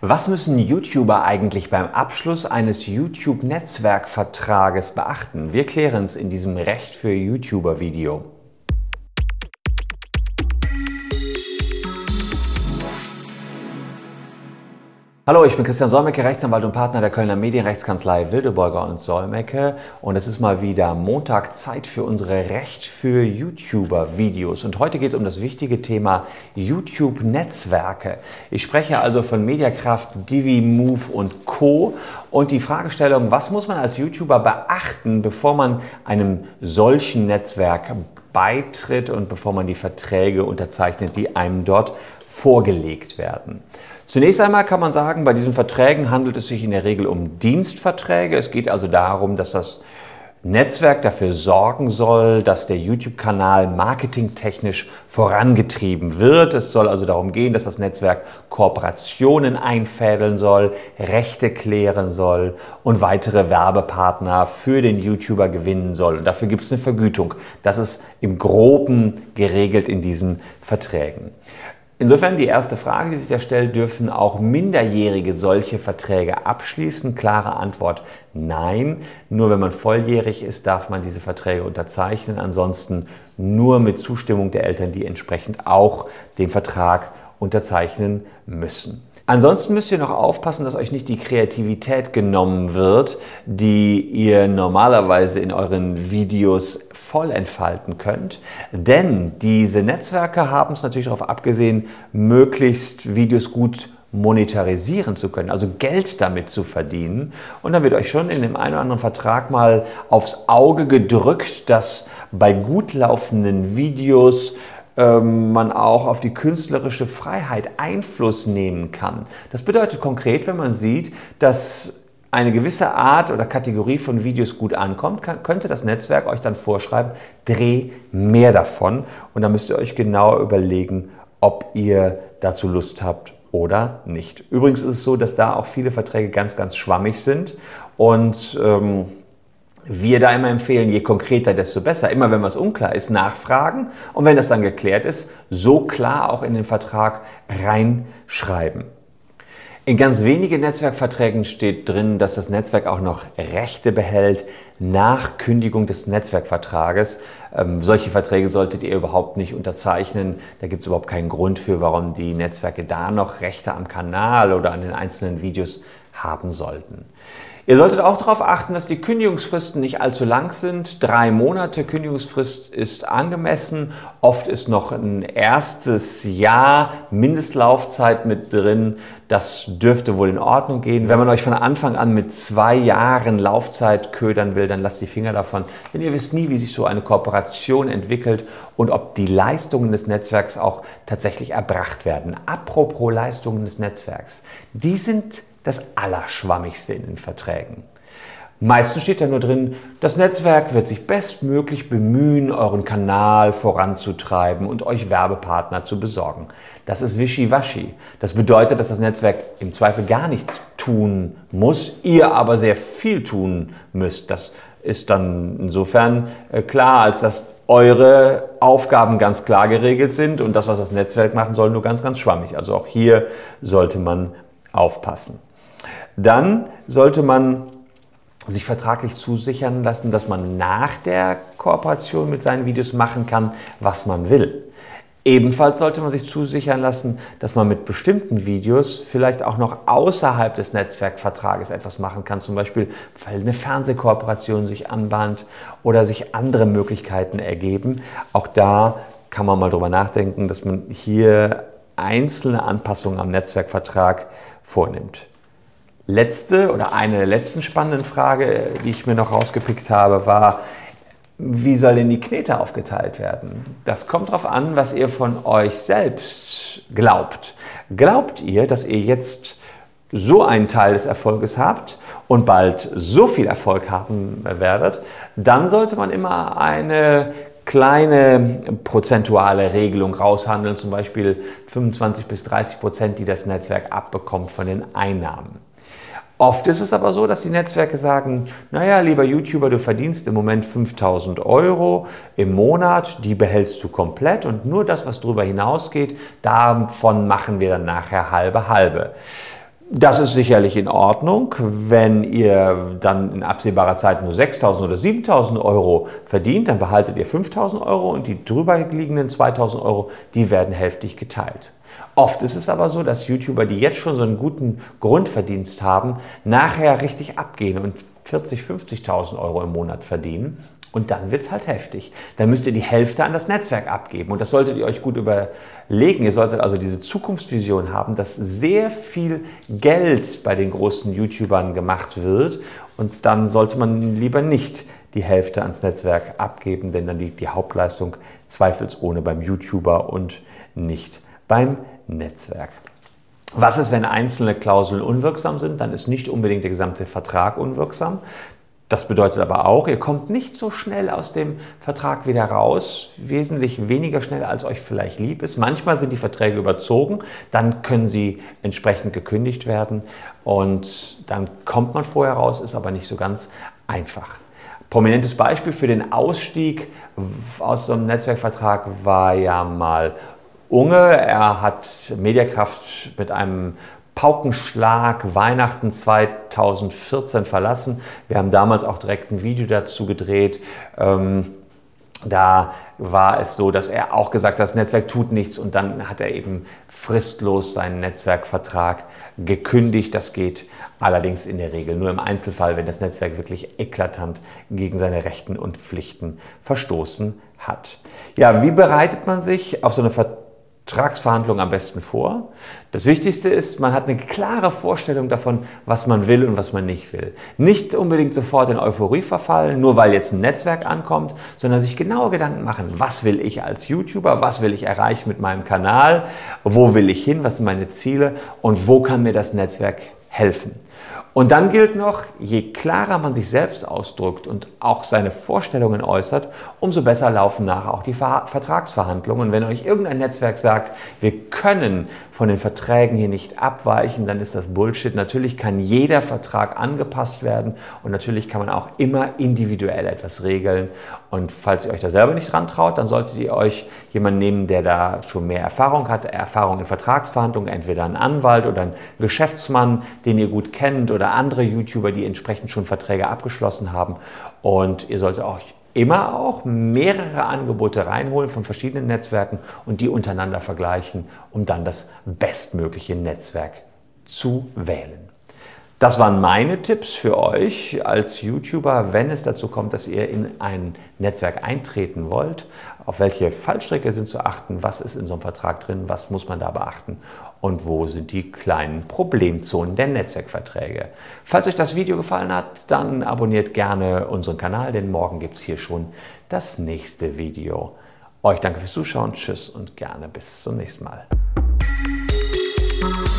Was müssen YouTuber eigentlich beim Abschluss eines YouTube-Netzwerkvertrages beachten? Wir klären es in diesem Recht für YouTuber-Video. Hallo, ich bin Christian Solmecke, Rechtsanwalt und Partner der Kölner Medienrechtskanzlei Wildeborger und Solmecke, und es ist mal wieder Montag, Zeit für unsere Recht für YouTuber-Videos. Und heute geht es um das wichtige Thema YouTube-Netzwerke. Ich spreche also von Mediakraft, Divi, Move und Co. Und die Fragestellung, was muss man als YouTuber beachten, bevor man einem solchen Netzwerk beitritt und bevor man die Verträge unterzeichnet, die einem dort vorgelegt werden. Zunächst einmal kann man sagen, bei diesen Verträgen handelt es sich in der Regel um Dienstverträge. Es geht also darum, dass das Netzwerk dafür sorgen soll, dass der YouTube-Kanal marketingtechnisch vorangetrieben wird. Es soll also darum gehen, dass das Netzwerk Kooperationen einfädeln soll, Rechte klären soll und weitere Werbepartner für den YouTuber gewinnen soll. Und dafür gibt es eine Vergütung. Das ist im Groben geregelt in diesen Verträgen. Insofern die erste Frage, die sich da stellt: Dürfen auch Minderjährige solche Verträge abschließen? Klare Antwort: Nein. Nur wenn man volljährig ist, darf man diese Verträge unterzeichnen. Ansonsten nur mit Zustimmung der Eltern, die entsprechend auch den Vertrag unterzeichnen müssen. Ansonsten müsst ihr noch aufpassen, dass euch nicht die Kreativität genommen wird, die ihr normalerweise in euren Videos voll entfalten könnt. Denn diese Netzwerke haben es natürlich darauf abgesehen, möglichst Videos gut monetarisieren zu können, also Geld damit zu verdienen. Und dann wird euch schon in dem einen oder anderen Vertrag mal aufs Auge gedrückt, dass bei gut laufenden Videos man auch auf die künstlerische Freiheit Einfluss nehmen kann. Das bedeutet konkret, wenn man sieht, dass eine gewisse Art oder Kategorie von Videos gut ankommt, könnte das Netzwerk euch dann vorschreiben, dreh mehr davon. Und dann müsst ihr euch genau überlegen, ob ihr dazu Lust habt oder nicht. Übrigens ist es so, dass da auch viele Verträge ganz, ganz schwammig sind und wir da immer empfehlen, je konkreter, desto besser. Immer wenn was unklar ist, nachfragen, und wenn das dann geklärt ist, so klar auch in den Vertrag reinschreiben. In ganz wenigen Netzwerkverträgen steht drin, dass das Netzwerk auch noch Rechte behält nach Kündigung des Netzwerkvertrages. Solche Verträge solltet ihr überhaupt nicht unterzeichnen. Da gibt es überhaupt keinen Grund für, warum die Netzwerke da noch Rechte am Kanal oder an den einzelnen Videos haben sollten. Ihr solltet auch darauf achten, dass die Kündigungsfristen nicht allzu lang sind. 3 Monate Kündigungsfrist ist angemessen. Oft ist noch ein erstes Jahr Mindestlaufzeit mit drin. Das dürfte wohl in Ordnung gehen. Wenn man euch von Anfang an mit 2 Jahren Laufzeit ködern will, dann lasst die Finger davon. Denn ihr wisst nie, wie sich so eine Kooperation entwickelt und ob die Leistungen des Netzwerks auch tatsächlich erbracht werden. Apropos Leistungen des Netzwerks. Die sind das Allerschwammigste in den Verträgen. Meistens steht da nur drin, das Netzwerk wird sich bestmöglich bemühen, euren Kanal voranzutreiben und euch Werbepartner zu besorgen. Das ist wischiwaschi. Das bedeutet, dass das Netzwerk im Zweifel gar nichts tun muss, ihr aber sehr viel tun müsst. Das ist dann insofern klar, als dass eure Aufgaben ganz klar geregelt sind und das, was das Netzwerk machen soll, nur ganz, ganz schwammig. Also auch hier sollte man aufpassen. Dann sollte man sich vertraglich zusichern lassen, dass man nach der Kooperation mit seinen Videos machen kann, was man will. Ebenfalls sollte man sich zusichern lassen, dass man mit bestimmten Videos vielleicht auch noch außerhalb des Netzwerkvertrages etwas machen kann, zum Beispiel, weil eine Fernsehkooperation sich anbahnt oder sich andere Möglichkeiten ergeben. Auch da kann man mal drüber nachdenken, dass man hier einzelne Anpassungen am Netzwerkvertrag vornimmt. Eine der letzten spannenden Fragen, die ich mir noch rausgepickt habe, war: Wie soll denn die Knete aufgeteilt werden? Das kommt darauf an, was ihr von euch selbst glaubt. Glaubt ihr, dass ihr jetzt so einen Teil des Erfolges habt und bald so viel Erfolg haben werdet, dann sollte man immer eine kleine prozentuale Regelung raushandeln, zum Beispiel 25 bis 30%, die das Netzwerk abbekommt von den Einnahmen. Oft ist es aber so, dass die Netzwerke sagen, naja, lieber YouTuber, du verdienst im Moment 5.000 € im Monat, die behältst du komplett und nur das, was darüber hinausgeht, davon machen wir dann nachher halbe halbe. Das ist sicherlich in Ordnung. Wenn ihr dann in absehbarer Zeit nur 6.000 oder 7.000 Euro verdient, dann behaltet ihr 5.000 Euro und die drüber liegenden 2.000 Euro, die werden hälftig geteilt. Oft ist es aber so, dass YouTuber, die jetzt schon so einen guten Grundverdienst haben, nachher richtig abgehen und 40.000, 50.000 Euro im Monat verdienen. Und dann wird es halt heftig. Dann müsst ihr die Hälfte an das Netzwerk abgeben. Und das solltet ihr euch gut überlegen. Ihr solltet also diese Zukunftsvision haben, dass sehr viel Geld bei den großen YouTubern gemacht wird. Und dann sollte man lieber nicht die Hälfte ans Netzwerk abgeben, denn dann liegt die Hauptleistung zweifelsohne beim YouTuber und nicht beim Netzwerk. Was ist, wenn einzelne Klauseln unwirksam sind? Dann ist nicht unbedingt der gesamte Vertrag unwirksam. Das bedeutet aber auch, ihr kommt nicht so schnell aus dem Vertrag wieder raus, wesentlich weniger schnell, als euch vielleicht lieb ist. Manchmal sind die Verträge überzogen, dann können sie entsprechend gekündigt werden und dann kommt man vorher raus, ist aber nicht so ganz einfach. Prominentes Beispiel für den Ausstieg aus so einem Netzwerkvertrag war ja mal Unge. Er hat Mediakraft mit einem Paukenschlag Weihnachten 2014 verlassen. Wir haben damals auch direkt ein Video dazu gedreht. Da war es so, dass er auch gesagt hat, das Netzwerk tut nichts und dann hat er eben fristlos seinen Netzwerkvertrag gekündigt. Das geht allerdings in der Regel nur im Einzelfall, wenn das Netzwerk wirklich eklatant gegen seine Rechten und Pflichten verstoßen hat. Ja, wie bereitet man sich auf so eine Vertragsverhandlung am besten vor? Das Wichtigste ist, man hat eine klare Vorstellung davon, was man will und was man nicht will. Nicht unbedingt sofort in Euphorie verfallen, nur weil jetzt ein Netzwerk ankommt, sondern sich genaue Gedanken machen, was will ich als YouTuber, was will ich erreichen mit meinem Kanal, wo will ich hin, was sind meine Ziele und wo kann mir das Netzwerk helfen. Und dann gilt noch, je klarer man sich selbst ausdrückt und auch seine Vorstellungen äußert, umso besser laufen nachher auch die Vertragsverhandlungen. Und wenn euch irgendein Netzwerk sagt, wir können von den Verträgen hier nicht abweichen, dann ist das Bullshit. Natürlich kann jeder Vertrag angepasst werden und natürlich kann man auch immer individuell etwas regeln. Und falls ihr euch da selber nicht dran traut, dann solltet ihr euch jemanden nehmen, der da schon mehr Erfahrung hat, Erfahrung in Vertragsverhandlungen, entweder einen Anwalt oder einen Geschäftsmann, den ihr gut kennt oder andere YouTuber, die entsprechend schon Verträge abgeschlossen haben. Und ihr solltet auch immer auch mehrere Angebote reinholen von verschiedenen Netzwerken und die untereinander vergleichen, um dann das bestmögliche Netzwerk zu wählen. Das waren meine Tipps für euch als YouTuber, wenn es dazu kommt, dass ihr in ein Netzwerk eintreten wollt. Auf welche Fallstricke sind zu achten, was ist in so einem Vertrag drin, was muss man da beachten und wo sind die kleinen Problemzonen der Netzwerkverträge. Falls euch das Video gefallen hat, dann abonniert gerne unseren Kanal, denn morgen gibt es hier schon das nächste Video. Euch danke fürs Zuschauen, tschüss und gerne bis zum nächsten Mal.